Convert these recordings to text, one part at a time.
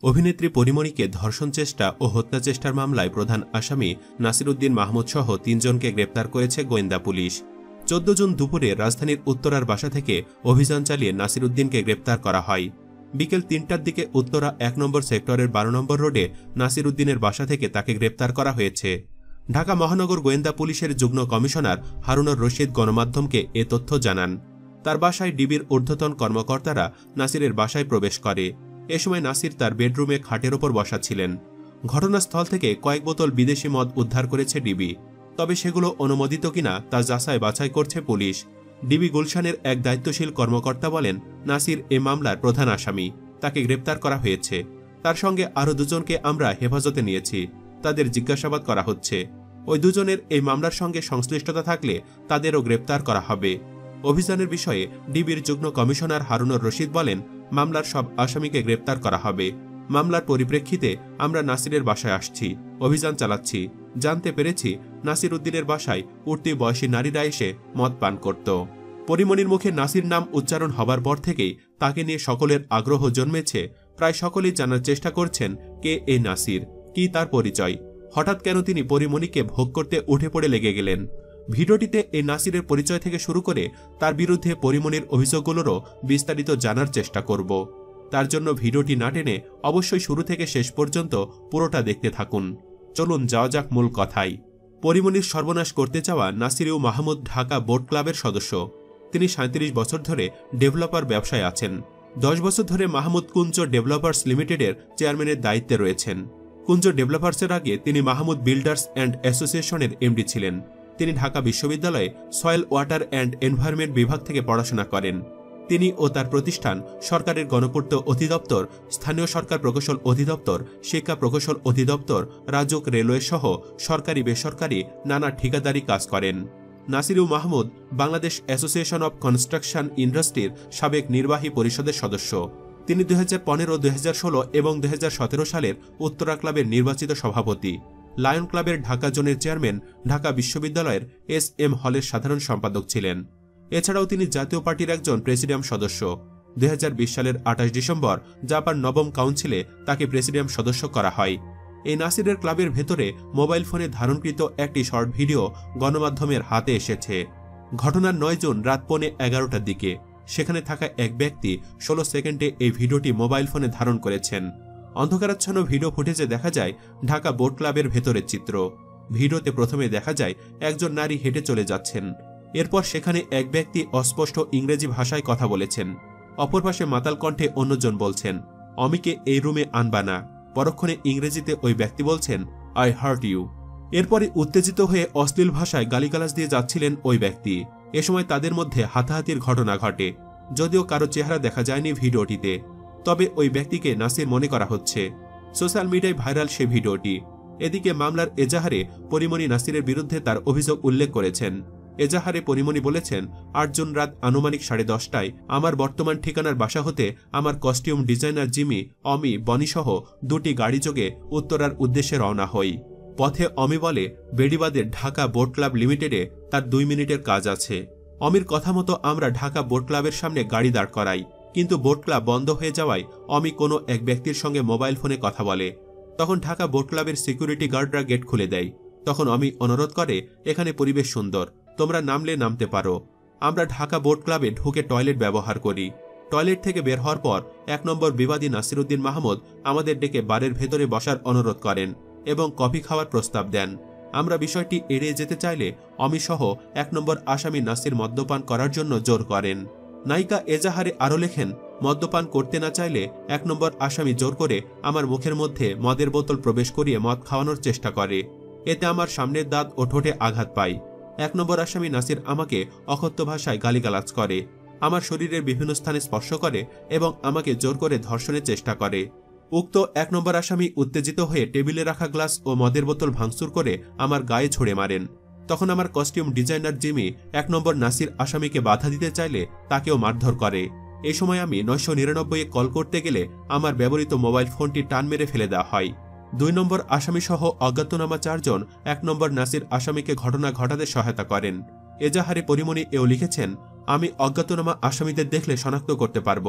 অভিনেত্রী পরিমণিকে ধর্ষণ চেষ্টা ও হত্যা চেষ্টার মামলায় প্রধান আসামি নাসিরউদ্দিন মাহমুদ সহ ৩ জনকে গ্রেপ্তার করেছে গোয়েন্দা পুলিশ। ১৪ জুন দুপুরে রাজধানীর উত্তরার বাসা থেকে অভিযান চালিয়ে নাসিরউদ্দিনকে গ্রেপ্তার করা হয়। বিকেল ৩টার দিকে উত্তরা ১ নম্বর সেক্টরের ১২ নম্বর রোডে নাসিরউদ্দিনের বাসা থেকে তাকে গ্রেপ্তার করা হয়েছে। ঢাকা মহানগর গোয়েন্দা পুলিশের যুগ্ম কমিশনার হারুনুর রশিদ গণমাধ্যমকে এ তথ্য জানান। তার বাসায় ডিবির ঊর্ধ্বতন কর্মকর্তারা নাসিরের বাসায় প্রবেশ করে। এ সময় নাসির তার বেডরুমে খাটের ওপর বসা ছিলেন। ঘটনাস্থল থেকে কয়েক বোতল বিদেশি মদ উদ্ধার করেছে ডিবি, তবে সেগুলো অনুমোদিত কিনা তা যাচাই বাছাই করছে পুলিশ। ডিবি গুলশানের এক দায়িত্বশীল কর্মকর্তা বলেন, নাসির এ মামলার প্রধান আসামি, তাকে গ্রেপ্তার করা হয়েছে। তার সঙ্গে আরও ২ জনকে আমরা হেফাজতে নিয়েছি, তাদের জিজ্ঞাসাবাদ করা হচ্ছে। ওই ২ জনের এই মামলার সঙ্গে সংশ্লিষ্টতা থাকলে তাদেরও গ্রেপ্তার করা হবে। অভিযানের বিষয়ে ডিবির যুগ্ম কমিশনার হারুনুর রশিদ বলেন, মামলার সব আসামিকে গ্রেপ্তার করা হবে। মামলার পরিপ্রেক্ষিতে আমরা নাসিরের বাসায় আসছি, অভিযান চালাচ্ছি। জানতে পেরেছি নাসিরউদ্দিনের বাসায় উঠতি বয়সী নারীরা এসে মদ পান করত। পরিমণির মুখে নাসির নাম উচ্চারণ হবার পর থেকেই তাকে নিয়ে সকলের আগ্রহ জন্মেছে। প্রায় সকলেই জানার চেষ্টা করছেন কে এই নাসির, কি তার পরিচয়, হঠাৎ কেন তিনি পরিমণিকে ভোগ করতে উঠে পড়ে লেগে গেলেন। ভিডিওটিতে এই নাসিরের পরিচয় থেকে শুরু করে তার বিরুদ্ধে পরিমণির অভিযোগগুলোরও বিস্তারিত জানার চেষ্টা করব। তার জন্য ভিডিওটি না টেনে অবশ্যই শুরু থেকে শেষ পর্যন্ত পুরোটা দেখতে থাকুন। চলুন যাওয়া যাক মূল কথায়। পরিমণির সর্বনাশ করতে চাওয়া নাসির মাহমুদ ঢাকা বোট ক্লাবের সদস্য। তিনি ৩৭ বছর ধরে ডেভেলপার ব্যবসায় আছেন। ১০ বছর ধরে মাহমুদ কুঞ্জ ডেভেলপার্স লিমিটেডের চেয়ারম্যানের দায়িত্বে রয়েছেন। কুঞ্জ ডেভেলপার্সের আগে তিনি মাহমুদ বিল্ডার্স অ্যান্ড অ্যাসোসিয়েশনের এমডি ছিলেন। তিনি ঢাকা বিশ্ববিদ্যালয়ে সয়েল ওয়াটার অ্যান্ড এনভায়রনমেন্ট বিভাগ থেকে পড়াশোনা করেন। তিনি ও তার প্রতিষ্ঠান সরকারের গণপূর্ত অধিদপ্তর, স্থানীয় সরকার প্রকৌশল অধিদপ্তর, শিক্ষা প্রকৌশল অধিদপ্তর, রাজুক, রেলওয়ে সহ সরকারি বেসরকারি নানা ঠিকাদারি কাজ করেন। Nasir Mahmud Bangladesh association of construction ইন্ডাস্ট্রির সাবেক নির্বাহী পরিষদের সদস্য। তিনি ২০১৫, ২০১৬ এবং ২০১৭ সালের উত্তরা ক্লাবের নির্বাচিত সভাপতি। লায়ন ক্লাবের ঢাকা জোনের চেয়ারম্যান, ঢাকা বিশ্ববিদ্যালয়ের SM হলের সাধারণ সম্পাদক ছিলেন। এছাড়াও তিনি জাতীয় পার্টির একজন প্রেসিডিয়াম সদস্য। ২০২০ সালের ২৮ ডিসেম্বর জাপান নবম কাউন্সিলে তাকে প্রেসিডিয়াম সদস্য করা হয়। এই নাসিরের ক্লাবের ভেতরে মোবাইল ফোনে ধারণকৃত একটি শর্ট ভিডিও গণমাধ্যমের হাতে এসেছে। ঘটনার ৯ জুন রাত 11:15টার দিকে সেখানে থাকা এক ব্যক্তি 16 সেকেন্ডে এই ভিডিওটি মোবাইল ফোনে ধারণ করেছেন। অন্ধকারাচ্ছন্ন ভিডিও ফুটেজে দেখা যায় ঢাকা বোট ক্লাবের ভেতরের চিত্র। ভিডিওতে প্রথমে দেখা যায় একজন নারী হেঁটে চলে যাচ্ছেন। এরপর সেখানে এক ব্যক্তি অস্পষ্ট ইংরেজি ভাষায় কথা বলেছেন। অপর পাশে মাতাল কণ্ঠে অন্যজন বলছেন, অমিকে এই রুমে আনবা না। পরক্ষণে ইংরেজিতে ওই ব্যক্তি বলছেন, আই হার্ট ইউ। এরপরে উত্তেজিত হয়ে অশ্লীল ভাষায় গালিগালাজ দিয়ে যাচ্ছিলেন ওই ব্যক্তি। এ সময় তাদের মধ্যে হাতাহাতির ঘটনা ঘটে। যদিও কারো চেহারা দেখা যায়নি ভিডিওটিতে, তবে ওই ব্যক্তিকে নাসির মনে করা হচ্ছে। সোশ্যাল মিডিয়ায় ভাইরাল সে ভিডিওটি। এদিকে মামলার এজাহারে পরিমণি নাসিরের বিরুদ্ধে তার অভিযোগ উল্লেখ করেছেন। এজাহারে পরিমণি বলেছেন, ৮ জুন রাত আনুমানিক 10:30টায় আমার বর্তমান ঠিকানার বাসা হতে আমার কস্টিউম ডিজাইনার জিমি, অমি, বনিসহ 2টি গাড়ি যোগে উত্তরার উদ্দেশ্যে রওনা হই। পথে অমি বলে, বেড়িবাঁধের ঢাকা বোট ক্লাব লিমিটেডে তার 2 মিনিটের কাজ আছে। অমির কথা মতো আমরা ঢাকা বোট ক্লাবের সামনে গাড়ি দাঁড় করাই, কিন্তু বোট ক্লাব বন্ধ হয়ে যাওয়ায় অমি কোনো এক ব্যক্তির সঙ্গে মোবাইল ফোনে কথা বলে। তখন ঢাকা বোট ক্লাবের সিকিউরিটি গার্ডরা গেট খুলে দেয়। তখন অমি অনুরোধ করে, এখানে পরিবেশ সুন্দর, তোমরা নামলে নামতে পারো। আমরা ঢাকা বোট ক্লাবে ঢুকে টয়লেট ব্যবহার করি। টয়লেট থেকে বের হওয়ার পর 1 নম্বর বিবাদী নাসিরউদ্দিন মাহমুদ আমাদের ডেকে বারের ভেতরে বসার অনুরোধ করেন এবং কফি খাওয়ার প্রস্তাব দেন। আমরা বিষয়টি এড়িয়ে যেতে চাইলে অমিসহ 1 নম্বর আসামি নাসির মদ্যপান করার জন্য জোর করেন। নায়িকা এজাহারে আরও লেখেন, মদ্যপান করতে না চাইলে 1 নম্বর আসামি জোর করে আমার মুখের মধ্যে মদের বোতল প্রবেশ করিয়ে মদ খাওয়ানোর চেষ্টা করে। এতে আমার সামনের দাঁত ও ঠোঁটে আঘাত পাই। 1 নম্বর আসামি নাসির আমাকে অকথ্য ভাষায় গালিগালাজ করে, আমার শরীরের বিভিন্ন স্থানে স্পর্শ করে এবং আমাকে জোর করে ধর্ষণের চেষ্টা করে। উক্ত 1 নম্বর আসামি উত্তেজিত হয়ে টেবিলে রাখা গ্লাস ও মদের বোতল ভাঙচুর করে আমার গায়ে ছুঁড়ে মারেন। তখন আমার কস্টিউম ডিজাইনার জিমি 1 নম্বর নাসির আসামিকে বাধা দিতে চাইলে তাকেও মারধর করে। এই সময় আমি 999-এ কল করতে গেলে আমার ব্যবহৃত মোবাইল ফোনটি টান মেরে ফেলে দেওয়া হয়। 2 নম্বর আসামি সহ অজ্ঞাতনামা 4 জন 1 নম্বর নাসির আসামিকে ঘটনা ঘটাতে সহায়তা করেন। এজাহারে পরিমণি এও লিখেছেন, আমি অজ্ঞাতনামা আসামিদের দেখলে শনাক্ত করতে পারব।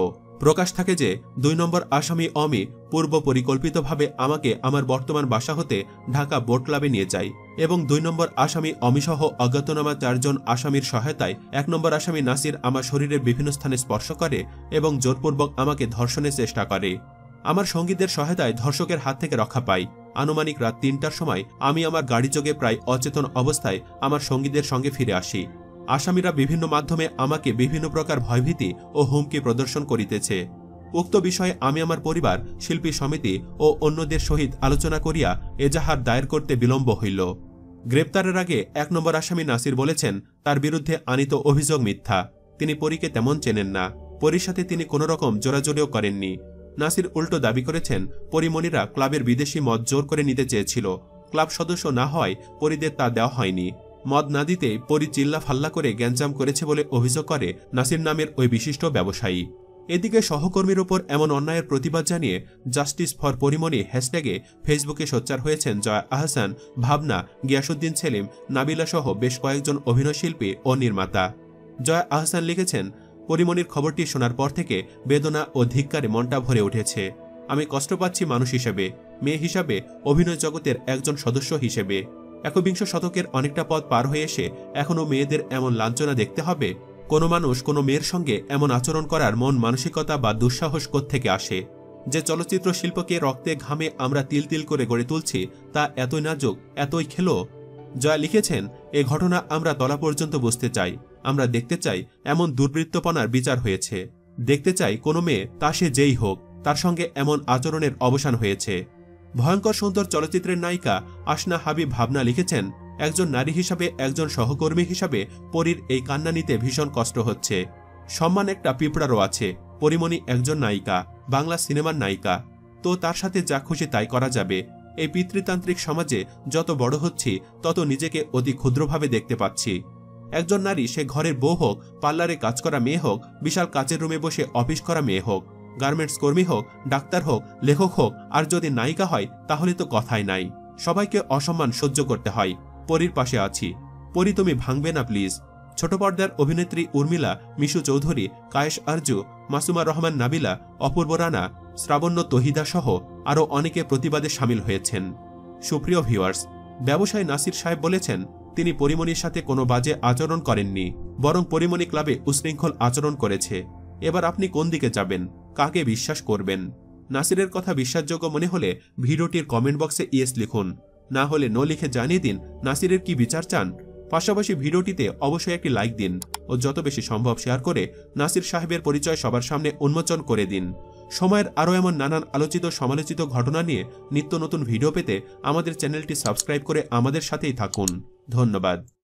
প্রকাশ থাকে যে ২ নম্বর আসামি অমি পূর্ব পরিকল্পিতভাবে আমাকে আমার বর্তমান বাসা হতে ঢাকা বোট ক্লাবে নিয়ে যায় এবং ২ নম্বর আসামি অমিসহ অজ্ঞাতনামা ৪ জন আসামির সহায়তায় ১ নম্বর আসামি নাসির আমার শরীরের বিভিন্ন স্থানে স্পর্শ করে এবং জোরপূর্বক আমাকে ধর্ষণের চেষ্টা করে। আমার সঙ্গীদের সহায়তায় ধর্ষকের হাত থেকে রক্ষা পাই। আনুমানিক রাত ৩টার সময় আমি আমার গাড়িযোগে প্রায় অচেতন অবস্থায় আমার সঙ্গীদের সঙ্গে ফিরে আসি। আসামিরা বিভিন্ন মাধ্যমে আমাকে বিভিন্ন প্রকার ভয়ভীতি ও হুমকি প্রদর্শন করিতেছে। উক্ত বিষয়ে আমি আমার পরিবার, শিল্পী সমিতি ও অন্যদের সহিত আলোচনা করিয়া এজাহার দায়ের করতে বিলম্ব হইল। গ্রেপ্তারের আগে ১ নম্বর আসামি নাসির বলেছেন তার বিরুদ্ধে আনিত অভিযোগ মিথ্যা। তিনি পরীকে তেমন চেনেন না, পরীর সাথে তিনি কোনোরকম জোরাজোরিও করেননি। নাসির উল্টো দাবি করেছেন পরিমণিরা ক্লাবের বিদেশি মদ জোর করে নিতে চেয়েছিল। ক্লাব সদস্য না হওয়ায় পরীদের তা দেওয়া হয়নি। মদ না দিতে পরী চিল্লা ফাল্লা করে গ্যাঞ্জাম করেছে বলে অভিযোগ করে নাসির নামের ওই বিশিষ্ট ব্যবসায়ী। এদিকে সহকর্মীর উপর এমন অন্যায়ের প্রতিবাদ জানিয়ে জাস্টিস ফর পরিমণি হ্যাশট্যাগে ফেসবুকে সোচ্চার হয়েছেন জয়া আহসান, ভাবনা, গিয়াসুদ্দিন সেলিম, নাবিলা সহ বেশ কয়েকজন অভিনয়শিল্পী ও নির্মাতা। জয়া আহসান লিখেছেন, পরিমণির খবরটি শোনার পর থেকে বেদনা ও ধিক্কারে মনটা ভরে উঠেছে। আমি কষ্ট পাচ্ছি মানুষ হিসেবে, মেয়ে হিসাবে, অভিনয় জগতের একজন সদস্য হিসেবে। ১বিংশ শতকের অনেকটা পথ পার হয়ে এসে এখনও মেয়েদের এমন লাঞ্ছনা দেখতে হবে? কোনো মানুষ কোনো মেয়ের সঙ্গে এমন আচরণ করার মন মানসিকতা বা দুঃসাহস কোত্থেকে আসে? যে চলচ্চিত্র শিল্পকে রক্তে ঘামে আমরা তিল তিল করে গড়ে তুলছি তা এতই নাজুক, এতই খেলো। জয়া লিখেছেন, এ ঘটনা আমরা তলা পর্যন্ত বুঝতে চাই। আমরা দেখতে চাই এমন দুর্বৃত্তপনার বিচার হয়েছে। দেখতে চাই কোনো মেয়ে, তা সে যেই হোক, তার সঙ্গে এমন আচরণের অবসান হয়েছে। ভয়ঙ্কর সুন্দর চলচ্চিত্রের নায়িকা আসনা হাবিব ভাবনা লিখেছেন, একজন নারী হিসাবে, একজন সহকর্মী হিসাবে পরীর এই কান্না নিতে ভীষণ কষ্ট হচ্ছে। সম্মান একটা পিঁপড়ারও আছে। পরিমণি একজন নায়িকা, বাংলা সিনেমার নায়িকা, তো তার সাথে যা খুশি তাই করা যাবে। এই পিতৃতান্ত্রিক সমাজে যত বড় হচ্ছি তত নিজেকে অতি ক্ষুদ্রভাবে দেখতে পাচ্ছি। একজন নারী, সে ঘরের বউ হোক, পার্লারে কাজ করা মেয়ে হোক, বিশাল কাচের রুমে বসে অফিস করা মেয়ে হোক, গার্মেন্টস কর্মী হোক, ডাক্তার হোক, লেখক হোক, আর যদি নায়িকা হয় তাহলে তো কথাই নাই। সবাইকে অসম্মান সহ্য করতে হয়। পরীর পাশে আছি। পরী, তুমি ভাঙবে না প্লিজ। ছোট পর্দার অভিনেত্রী উর্মিলা, মিশু চৌধুরী, কায়েস আরজু, মাসুমা রহমান নাবিলা, অপূর্ব রানা, শ্রাবণ্য তহিদা সহ আরও অনেকে প্রতিবাদে সামিল হয়েছেন। সুপ্রিয় ভিউয়ার্স, ব্যবসায়ী নাসির সাহেব বলেছেন তিনি পরিমণির সাথে কোনো বাজে আচরণ করেননি, বরং পরিমণি ক্লাবে উশৃঙ্খল আচরণ করেছে। এবার আপনি কোন দিকে যাবেন? কাকে বিশ্বাস করবেন? নাসিরের কথা বিশ্বাসযোগ্য মনে হলে ভিডিওটির কমেন্ট বক্সে ইয়েস লিখুন, না হলে নো লিখে জানিয়ে দিন নাসিরের কি বিচার চান। পাশাপাশি ভিডিওটিতে অবশ্যই একটি লাইক দিন ও যত বেশি সম্ভব শেয়ার করে নাসির সাহেবের পরিচয় সবার সামনে উন্মোচন করে দিন। সময়ের আরও এমন নানান আলোচিত সমালোচিত ঘটনা নিয়ে নিত্য নতুন ভিডিও পেতে আমাদের চ্যানেলটি সাবস্ক্রাইব করে আমাদের সাথেই থাকুন। ধন্যবাদ।